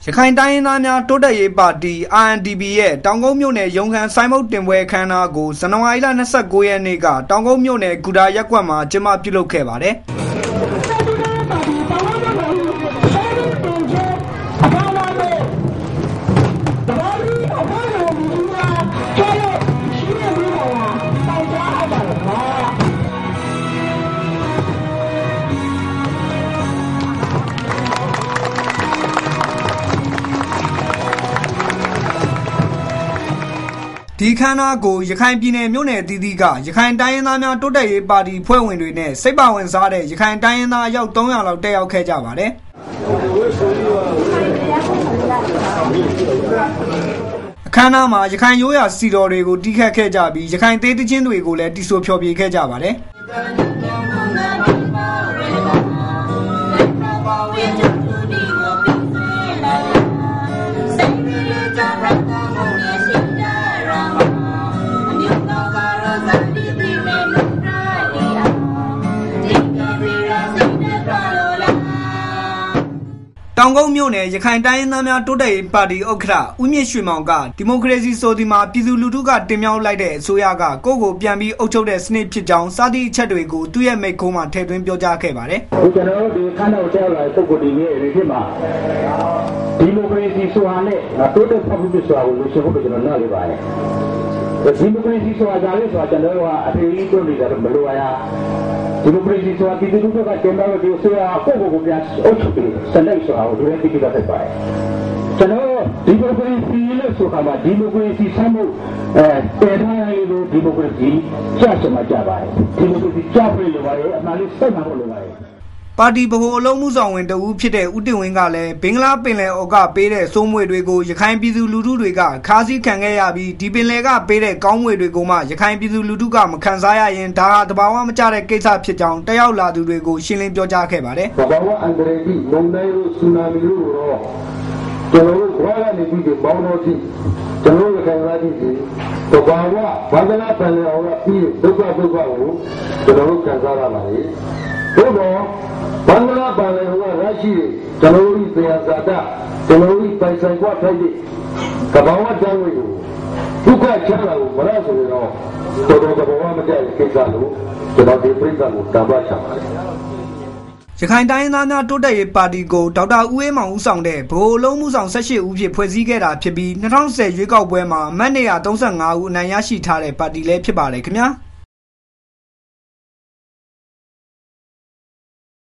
ရခိုင်တိုင်းရင်းသားများတိုးတက်ရေးပါတီ RNDP ရဲ့တောင်ကုန်းမြို့နယ်ရုံးခန်းဆိုင်းမုတ်တင်ပွဲအခမ်းအနားကိုဇန်နဝါရီလ29ရက်နေ့ကတောင်ကုန်းမြို့နယ်ဂူတာရပ်ကွက်မှာကျင်းပပြုလုပ်ခဲ့ပါတယ်။ဒီခမ်းနားကိုရခိုင်ပြည်နယ်မြို့နယ်အသီးသီးကရခိုင်တိုင်းရင်းသားများတိုးတက်ရေးပါတီဖွဲ့ဝင်တွေနဲ့စိတ်ပါဝင်စားတဲ့ရခိုင်တိုင်းရင်းသားအယောက်300လောက်တက်ရောက်ခဲ့ကြပါတယ်။အခမ်းအနားမှာရခိုင်ရိုးရာစီတော်တွေကိုတီးခတ်ခဲ့ကြပြီးရခိုင်သေးတချင်းတွေကိုလည်းတီးဆိုဖျော်ဖြေခဲ့ကြပါတယ်။တောင်ကုန်းမြို့နယ်ရခိုင်တိုင်းရင်းသားများတိုးတက်ရေးပါတီဥက္ကဋ္ဌဦးမြင့်ရွှေမောင်ကဒီမိုကရေစီဆိုဒီမှာပြည်သူလူထုကတင်မြှောက်လိုက်တဲ့အစိုးရကကိုယ့်ကိုပြန်ပြီးအုပ်ချုပ်တဲ့စနစ်ဖြစ်ကြောင်းစသည့်အချက်တွေကိုသူ့ရဲ့မိန့်ခွန်းမှာထည့်သွင်းပြောကြားခဲ့ပါတယ်။ကျွန်တော်တို့ဒီခန်းတော်ကြောက်လာတဲ့ပုဂ္ဂိုလ်တွေရဲ့အရေးဖြစ်မှာဒီမိုကရေစီဆိုတာနဲ့တိုးတက်ဖို့ဖြစ်ဆိုတာကိုလို့ရှိဖို့ကျွန်တော်နားလည်ပါတယ်။ဒီမိုကရေစီဆိုတာကြားလဲဆိုတာကျွန်တော်တို့ကအထူးကြီးတွန်းနေတာမလိုရဒီမိုကရေစီဆိုတာပြည်သူလူထုကတင်ပြလို့ဒီအစိုးရကိုယ့်ကိုပြန်အုပ်ချုပ်ပြီးစနစ်ဆိုတာကိုဒီလိုသိကြတတ်ပါတယ်။ကျွန်တော်ဒီမိုကရေစီလို့ဆိုတာမှာဒီမိုကရေစီဆမ်းမှုတည်ထားရလို့ဒီမိုကရေစီကြားချင်မှကြားပါတယ်။ဒီမိုကရေစီကြားပြီးလို့ပါတယ်အမှန်လေးစိတ်မှလို့ပါတယ်။ပါတီဗဟိုအလုံးမှုဆောင်ဝင်တဦးဖြစ်တဲ့ဦးတင်ဝင်းကလည်းဘင်္ဂလားပင်လယ်အော်ကပေးတဲ့စိုးမွေတွေကိုရခိုင်ပြည်သူလူထုတွေကခါးစည်းခံခဲ့ရပြီးဒီပင်လယ်ကပေးတဲ့ကောင်းမွေတွေကိုမှရခိုင်ပြည်သူလူထုကမခံစားရရင်ဒါဟာတဘာဝမကျတဲ့ကိစ္စဖြစ်ကြောင်းတက်ရောက်လာသူတွေကိုရှင်းလင်းပြောကြားခဲ့ပါတယ်။တဘာဝအန္တရာယ်ကြီးမုန်တိုင်းလို့ဆူနာမီလို့တော့ကျွန်တော်တို့ဘာကနေပြီးပေါင်းတော့ကြည့်ကျွန်တော်တို့ခံစားကြည့်တဘာဝဘာသာနာပင်လယ်အော်ကပြီးဒုက္ခကိုကျွန်တော်တို့ခံစားရပါတယ်။ဘုရားဘင်္ဂလားပင်လယ်အော်ကရရှိတဲ့ကျွန်တော်တို့တရားစာတကျွန်တော်တို့ပိုင်ဆိုင်ခွင့်ထိုက်တဲ့ကဘာဝတန်းဝေကိုဒုက္ခချမ်းသာကိုမရဆိုတော့တော်တော်ဘဝမကျတဲ့ကိစ္စလို့ကျွန်တော်ဒီပြိဿကိုတံပါချပါတယ်ရခိုင်တိုင်းရင်းသားများတိုးတက်ရေးပါတီကိုဒေါက်တာဦးအေးမောင်ဦးဆောင်တဲ့ဗဟိုအလုံးမှုဆောင်18ဦးဖြစ်ဖွဲ့စည်းခဲ့တာဖြစ်ပြီး2010ရွေးကောက်ပွဲမှာအမတ်နေရာ35ဦးအနိုင်ရရှိထားတဲ့ပါတီလည်းဖြစ်ပါတယ်ခင်ဗျာ။